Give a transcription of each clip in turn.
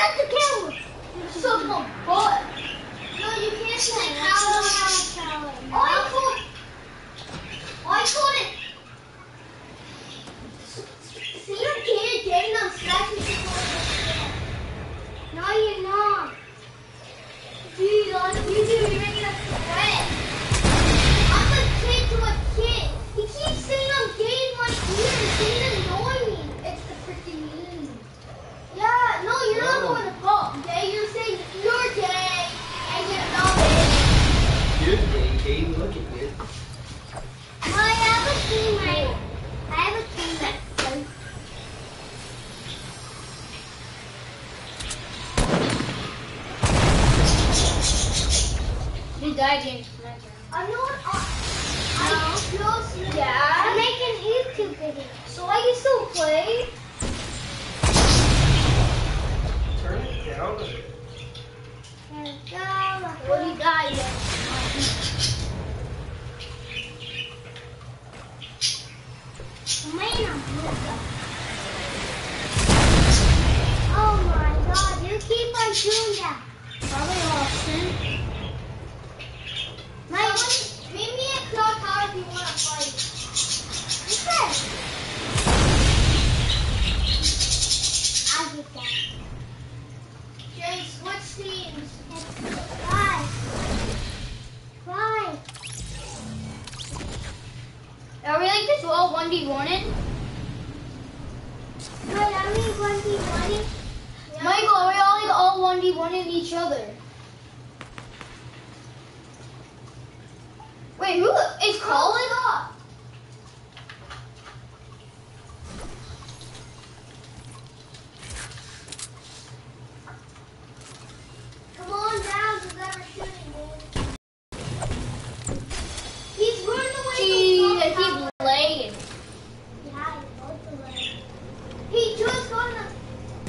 have to kill him. So come on. No, you can't say cow. I called it. See, you're getting them scratches. No, you're not. Dude, you're making us sweat. I'm a kid to a kid. He keeps saying I'm gay in my ears. He's annoying. It's the freaking meme. Yeah, no, you're not going to call gay. You're saying you're gay. And you're not gay. You're gay, Kate. Look at you. I have a teammate. I have a teammate. You died in. I'm not. Yeah. I'm making YouTube videos. So I can still play. Turn it down a bit. What do you got? Oh my god, you keep on doing that. Probably Austin. Meet me at Cloud Tower if you want to fight. Okay. I'll get that. Jace, switch teams. Bye. Bye. Are we like this all 1v1ing? Wait, I mean 1v1. Yeah. Michael, are we all like all 1v1ing each other? Wait, who is Colin? Come on down, because I'm shooting, dude. He's running away. Jeez, I keep laying. Yeah, he's both away. He just got in a...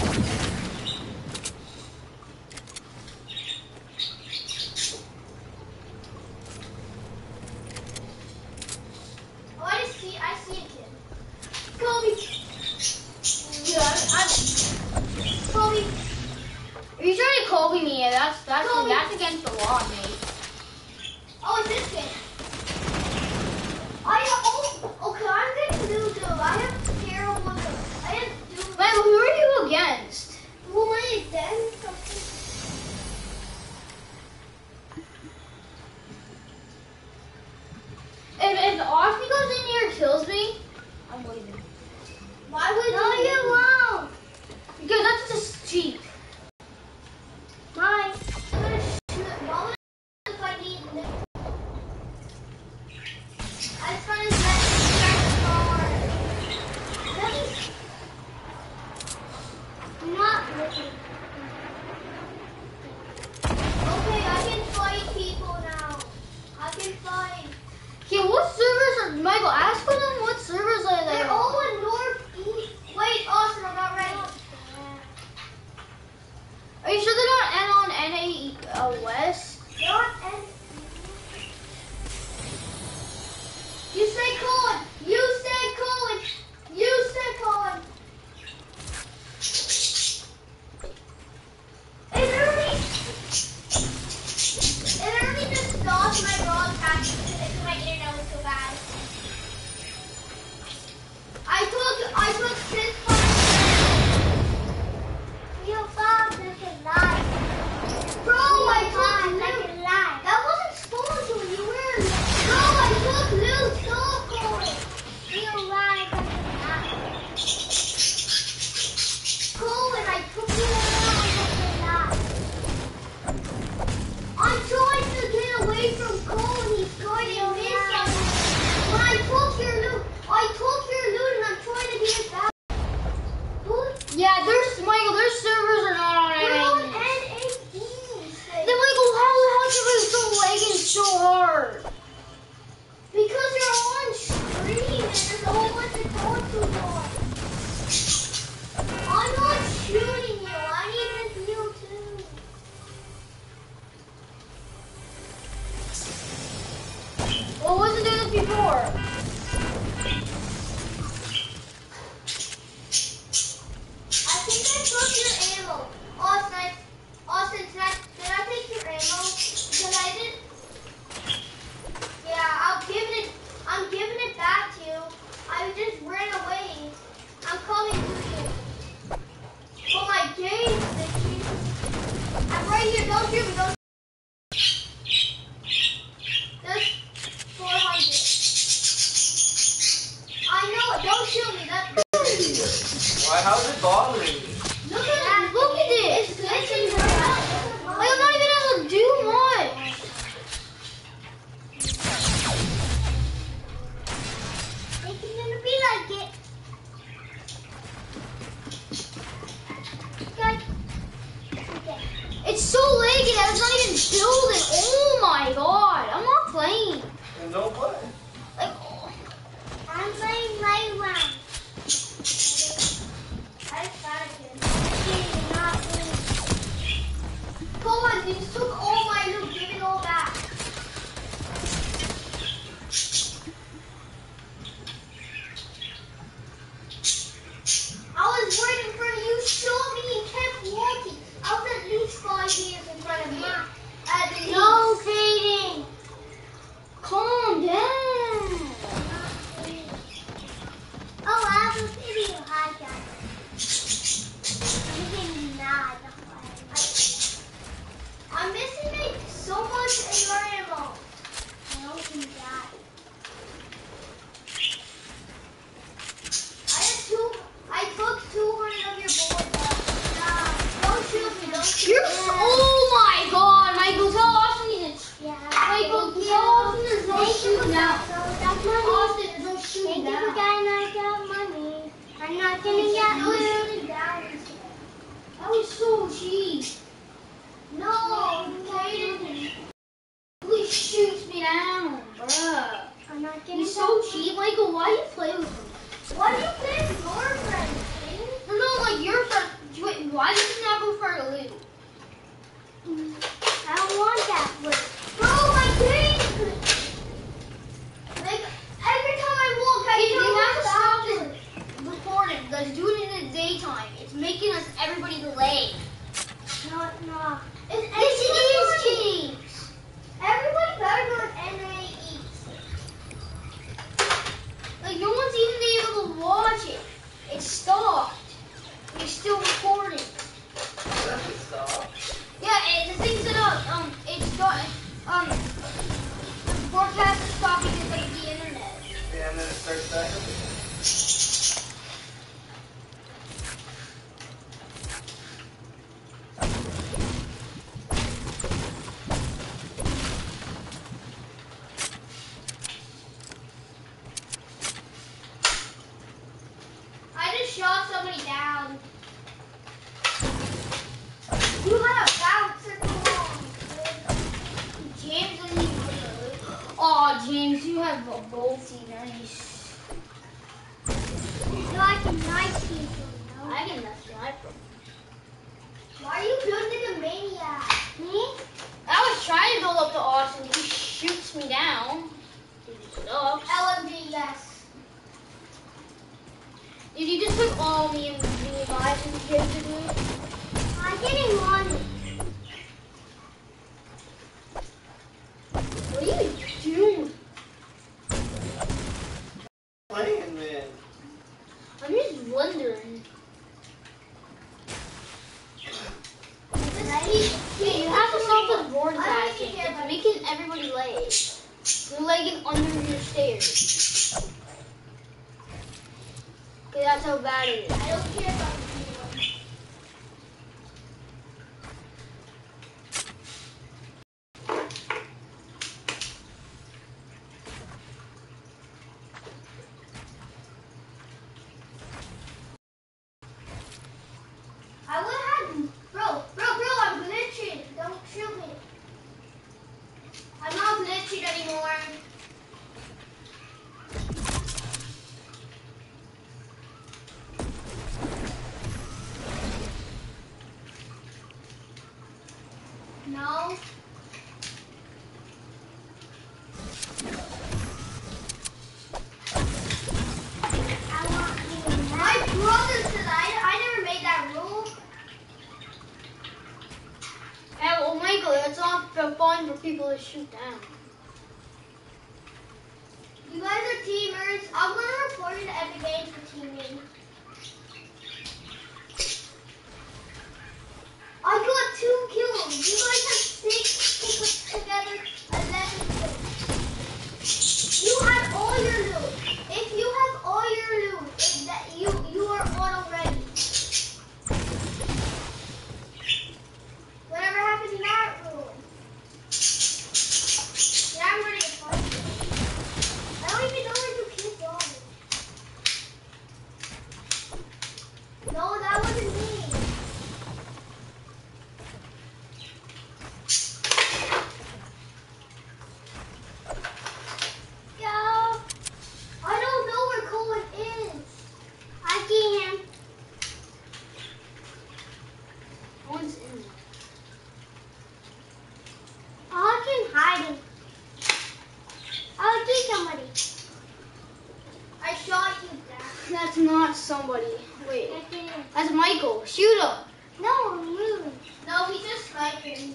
Oh, I see a kid. Kobe. Yeah, Kobe. Are you trying to Kobe me? That's Kobe. against the law, mate. Oh, it's this kid. Okay, I'm getting Dudu. I have terrible ones. I have Dudu. Michael, who are you against? Well, my is dead. If Austin goes in here and kills me, I'm leaving. Why would you won't? Because that's just cheap. Mine. I'm gonna shoot. Why would if I need it? I just want to start the car. I'm not looking. Okay, I can fight people now. I can fight. Okay, what servers are, Michael, ask for them what servers are they They're on. all in northeast. Wait, That was so cheap. No, Caden really shoots me down, bruh. I'm not getting He's so cheap, Michael. Why do you play with him? Why do you play with your friends, Caden? No, like your friend. Wait, why did you not go for a loot? I don't want that word. Bro, my game! Like, every time I walk, I Caden, we have to stop this. this recording. Let's do it in the daytime. It's making us everybody late. No, no. This is cheap. Everybody better go with NAE. Like no one's even able to watch it. It stopped. We're still recording. Doesn't stop. Yeah, the thing said it started. The forecast is stopping just like the internet. Yeah, and then it starts back up again. I just shot somebody down. You had a bouncer come on. James didn't even put the loot. Oh, James, you have a bolty, nice. So I can knife people, you know? I can mess sniper. Why are you building a maniac? Me? I was trying to build up to Austin. He shoots me down. He sucks. LMG, yes. Did you just put all me and me guys in the kids to do it? I'm getting one. What are you doing? Playing, man. I'm just wondering. Hey, you have to stop this board casting. It's making everybody late. You're lagging under your stairs. Okay, that's how bad it is. I don't care about anyone. I would have, bro, I'm glitching. Don't shoot me. I'm not glitching anymore. No. I want you. My brother said I never made that rule. Hey, well, Michael, that's not fun for people to shoot down. You guys are teamers. I'm gonna report you to Epic Games for teaming. I got 2 kills. You guys have 6 put together 11 kills. You have all your loot. If you have all your loot, you are auto ready. Whatever happened to that rule? Yeah, I'm ready to fight you. I don't even know where you kids are. No, that wasn't me. Yo, I don't know where Colin is. I see him. No one's in there. I can hide him. I'll see somebody. I shot you down. That's not somebody. Wait, I didn't. that's Michael. Shoot him. No, I'm moving. No, he's just sniping.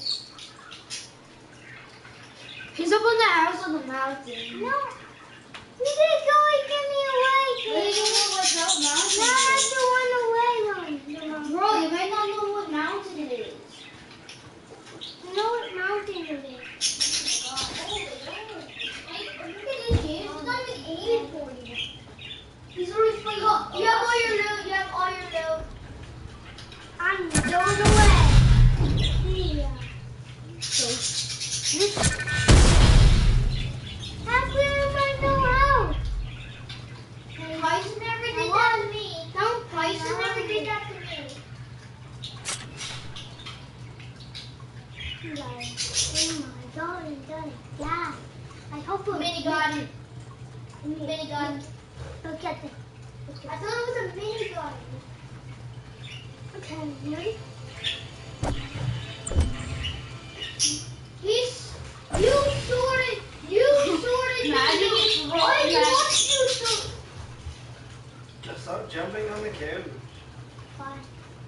He's up on the house on the mountain. No. You didn't go and get me away, Wait, kid. you know what mountain No, it I is? have to run away. Bro, you might not know what mountain it is. You know what mountain it is. He's already playing. You have all your loot. You have all your loot. I'm going away. Yeah. How can everybody know how? Tyson never did that to me. Tyson never did that to me. put Minigun. Minigun. Look at this. I thought it was a minigun. Okay, ready? You sorted. Magic is wrong. Why do you want to sort? Just stop jumping on the couch. Fine.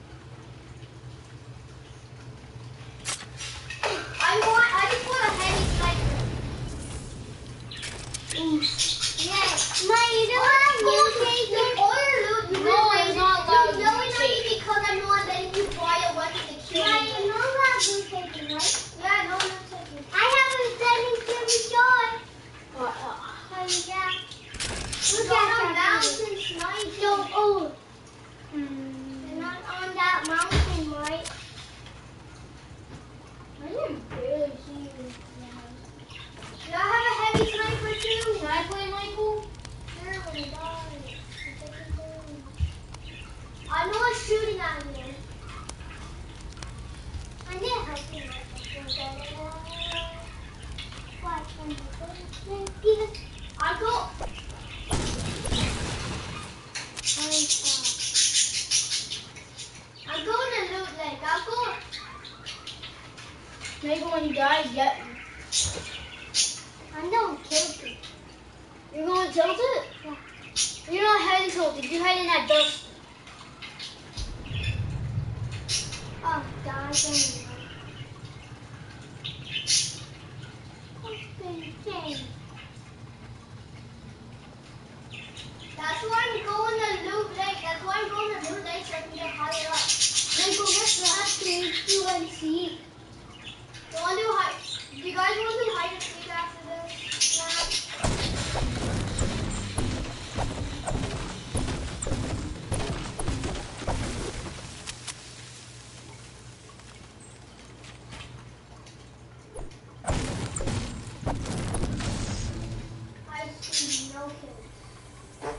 I just want a heavy sniper. Yes. No, you don't have The order loot, you No, realize it's not allowed you to know it's take. only because I'm not letting you buy a weapon to kill me. you know about blue taking, right? Yeah, no, no, taking. I haven't said until we shot. Yeah. Look at a mountain sniper. So old. You're not on that mountain, right? I didn't barely see you. Do I have a heavy sniper too? Can I play, Michael? Sure, when I die. I'm not shooting at you. I need to help you, Michael. I go. I'm going to loot lake. I'm going. Maybe when you die, get me. I'm going to tilt it. You're going to tilt it? Yeah. You're not heading tilted. You're heading that dust. Oh, die again. That's why I'm going to loot lake. That's why I'm going to loot lake so I can get higher up. Michael, what's last game? Do and seek. Do you guys want to do hide and seek after this? I see no kills.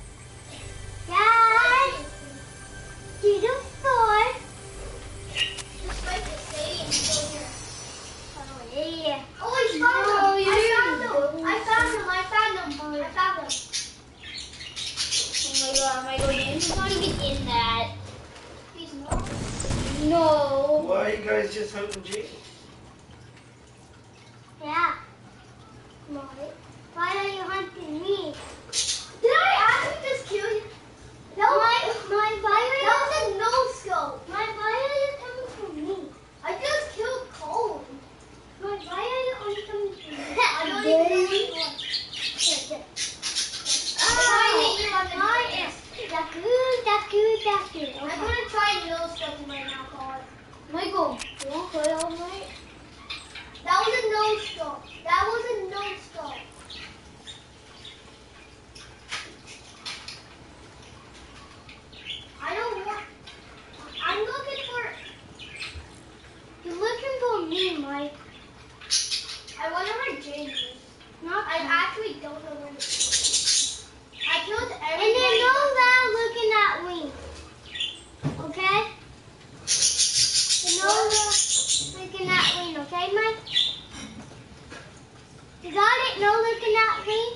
Guys, do the four. Just like the same still here. Oh, yeah. Oh, I found No, him! you didn't. I found him! I found him! Oh my god, James is not even in that. He's not. No. Why are you guys just hunting James? Yeah. No. Why are you hunting me? Did I actually just kill you? My fire. That was a no-scope. My fire is coming from me. I just killed Cole. My fire is only coming from me. I don't even know which one. That's good. I'm gonna try no-scope right now, Cole. Michael, you want to play all night? That was a no-scope. That was a no-scope. I don't want. I'm looking for. You're looking for me, Mike. I wonder where James is. Not I actually don't know where he is. I killed And everybody. then no loud looking at me. Okay? And no loud looking at me, okay, Mike? You got it? No looking at me?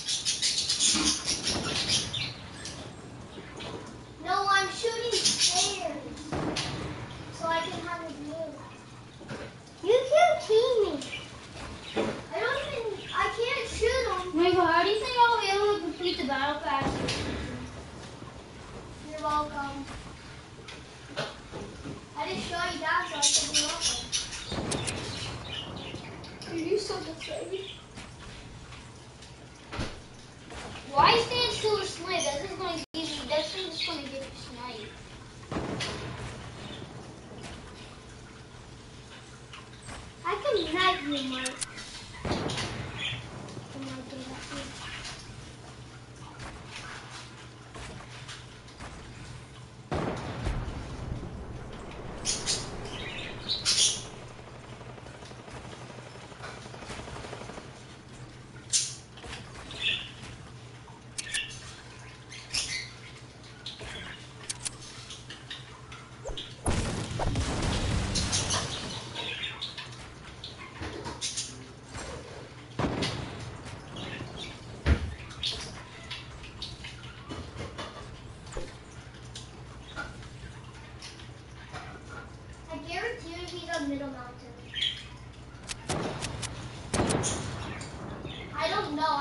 No, I'm shooting stairs. So I can have a view. You can't see me. I can't shoot him. Michael, how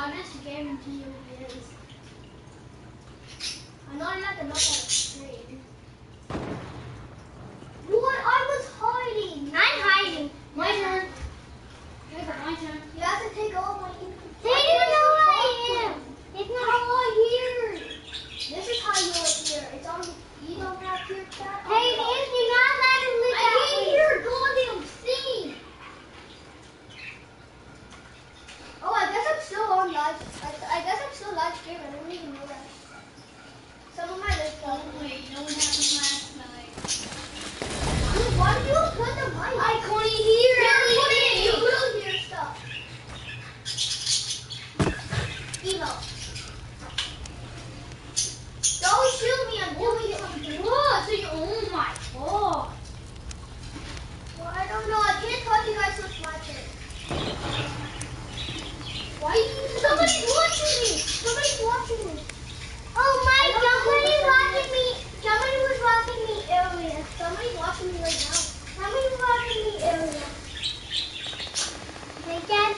I just guarantee you it is. I know not to look at the screen. What? I was hiding. I'm hiding. My turn. My turn. You have to take all my. They don't even know who I am. It's not how I hear. This is how you hear. It's on. You don't have to hear that. Hey, if you're not allowed to look I at can't me. hear a goddamn thing. Oh, I guess I'm still on live. I guess I'm still live streaming. I didn't even know that. Some of my lists. Oh, wait, no one happened last night. Dude, why did you put the mic? I couldn't hear anything. You anything. will hear stuff. Evo. Don't shoot me. I'm doing something. What? So you, oh my god. Well, I don't know. I can't talk to you guys so it's my turn. Why are you? Somebody's watching me. Somebody's watching me. Oh my god. Somebody's watching me. Somebody was watching me earlier. Somebody's watching me right now. Somebody's watching me earlier. They can.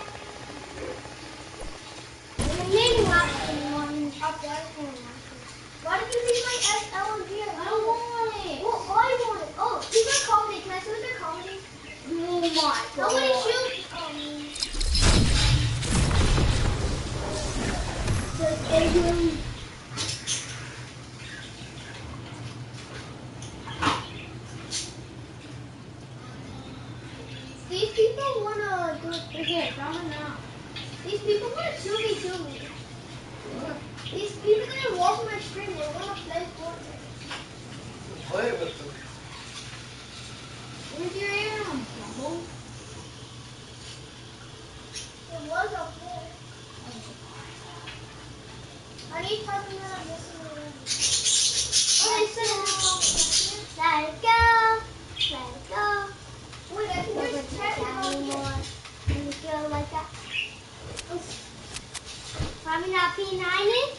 Maybe watching one up there. Why did you leave my SLG? I don't want it. Well, I want it. Oh, these are comedy. Can I see what they're comedy? Oh my god. Nobody shoot. These people wanna do it. Okay, drama now. These people wanna 2v2 me. These people gonna walk on my screen. They wanna play Fortnite. Play with them. Where's your arm, Jumbo? It was up there. I need something that I'm missing already. Oh, they said it. Let it go. Let it go. Wait, I think there's a check Anymore. When you feel like that. Mommy not P90?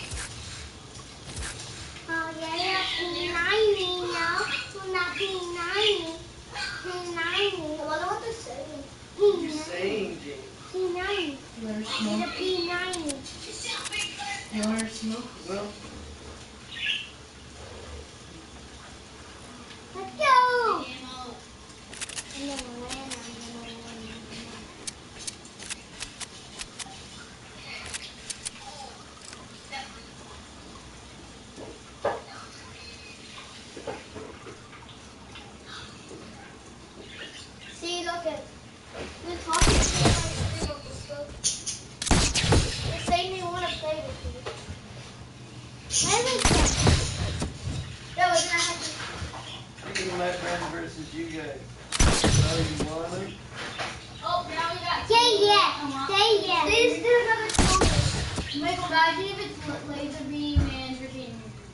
Oh yeah, you're P90 now. You're not P90. P90. I wonder what they're saying. What are you saying, James? P90. You want to Get a smoke? P90. You want to smoke? Well, Let's go. And then we'll land on the See, look at. They're talking to me on my screen of the scope. They're saying they want to play with me. Yeah, we're gonna have to. me and my friend versus you guys. Oh, you want them? Oh, now we got. Say yes. Say yes. Let's do another tournament. Michael, imagine if it's laser beam and freaking.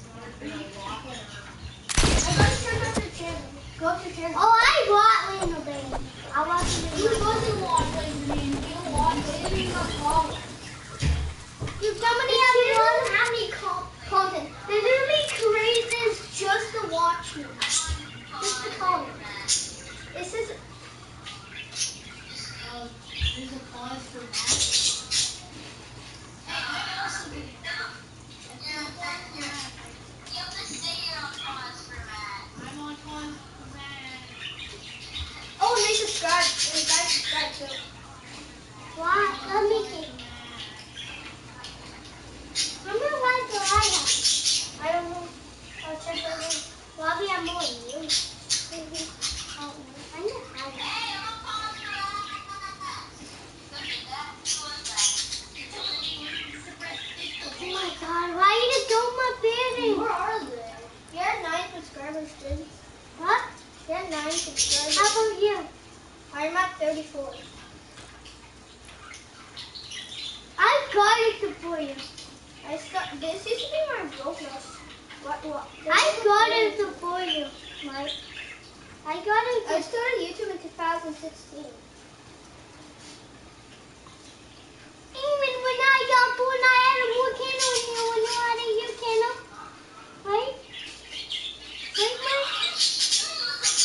I gotta turn up the channel. Go up your channel. Oh, I bought Lando Baby. I want to You do wasn't watch laser beam. You don't watch laser beam on call. If somebody This has channel one, doesn't have any content. They literally created this just to watch me. Just to comment. This is. there's a pause for that. I'm on pause for that. Oh, and they subscribe. And guys subscribe too. What? Let me see. Remember what do I have? I don't know. I'll check that out. Bobby, I'm more than you. Oh, I know how to. Oh my god, why you just don't my building? Where are they? You had 9 subscribers, dude. What? You had 9 subscribers. How about you? I'm at 34. I got it to for you. This used to be my Roblox. What? I got it to for you. My, I got it I to. started YouTube in 2016. Even when I got born, I had a more channel here when you had a your channel. Right? Right, Mike?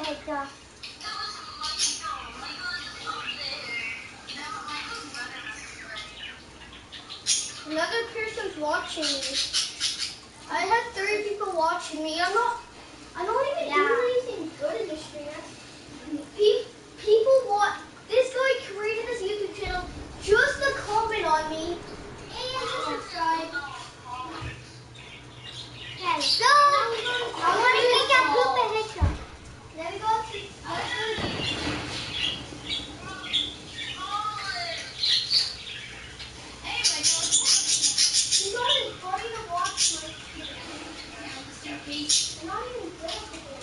picture. Another person's watching me. I have 3 people watching me. I'm not even doing anything good in this stream. People want, this guy created this YouTube channel just to comment on me and to subscribe. Okay, let's go. I want to make a group picture. There we go. He's not even funny to watch my. You're not even good at the game.